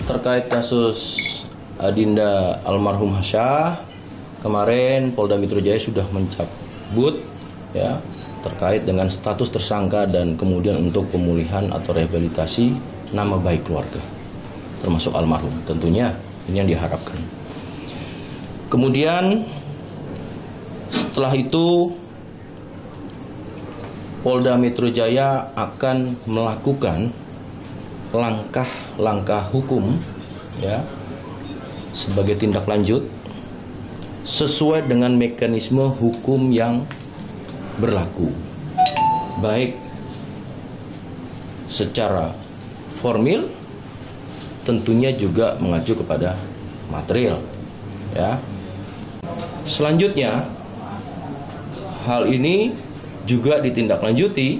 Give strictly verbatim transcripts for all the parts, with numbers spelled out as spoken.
Terkait kasus Adinda almarhum Hasha, kemarin Polda Metro Jaya sudah mencabut ya terkait dengan status tersangka dan kemudian untuk pemulihan atau rehabilitasi nama baik keluarga, termasuk almarhum. Tentunya ini yang diharapkan. Kemudian setelah itu Polda Metro Jaya akan melakukan langkah-langkah hukum ya sebagai tindak lanjut sesuai dengan mekanisme hukum yang berlaku, baik secara formil tentunya juga mengacu kepada material ya. Selanjutnya hal ini juga ditindaklanjuti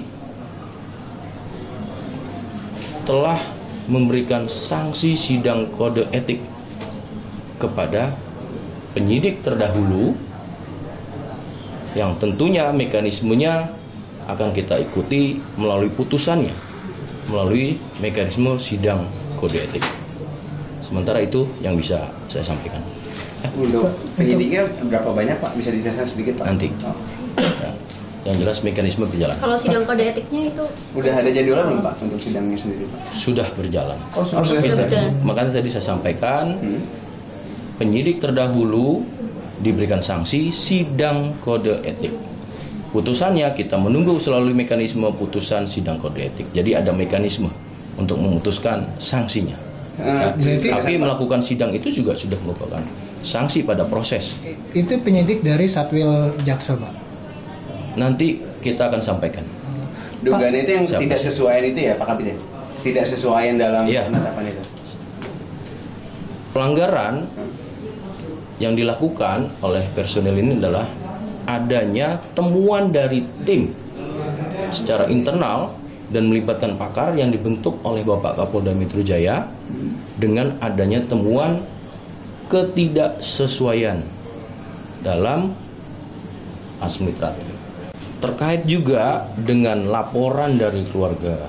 telah memberikan sanksi sidang kode etik kepada penyidik terdahulu yang tentunya mekanismenya akan kita ikuti melalui putusannya, melalui mekanisme sidang kode etik. Sementara itu yang bisa saya sampaikan. Untuk penyidiknya berapa banyak Pak? Bisa dijelaskan sedikit Pak? Nanti. Oh. Ya. Yang jelas mekanisme berjalan. Kalau sidang kode etiknya itu udah ada jadwalnya belum Pak untuk sidangnya sendiri Pak? Sudah berjalan. Oh, sudah, sudah berjalan. Makanya tadi saya sampaikan hmm. penyidik terdahulu diberikan sanksi sidang kode etik. Putusannya kita menunggu selalu mekanisme putusan sidang kode etik. Jadi ada mekanisme untuk memutuskan sanksinya. Uh, ya. Tapi melakukan sidang itu juga sudah merupakan sanksi pada proses. Itu penyidik dari Satwil Jaksa Pak? Nanti kita akan sampaikan. Dugaan itu yang Siapa? tidak sesuaian itu ya Pak Kapiten? Tidak sesuaian dalam ya. penetapan itu? Pelanggaran yang dilakukan oleh personel ini adalah adanya temuan dari tim secara internal dan melibatkan pakar yang dibentuk oleh Bapak Kapolda Metro Jaya dengan adanya temuan ketidaksesuaian dalam Asmitrat. Terkait juga dengan laporan dari keluarga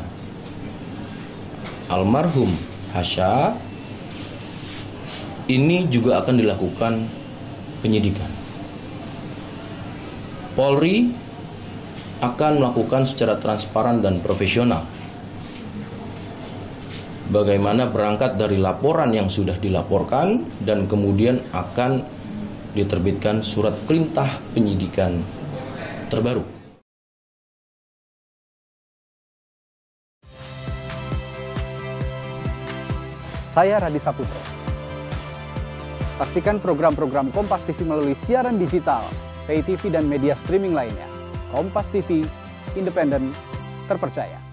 almarhum Hasha, ini juga akan dilakukan penyidikan. Polri akan melakukan secara transparan dan profesional bagaimana berangkat dari laporan yang sudah dilaporkan dan kemudian akan diterbitkan surat perintah penyidikan terbaru. Saya Radi Saputro. Saksikan program-program Kompas T V melalui siaran digital, pay T V dan media streaming lainnya. Kompas T V, independen, terpercaya.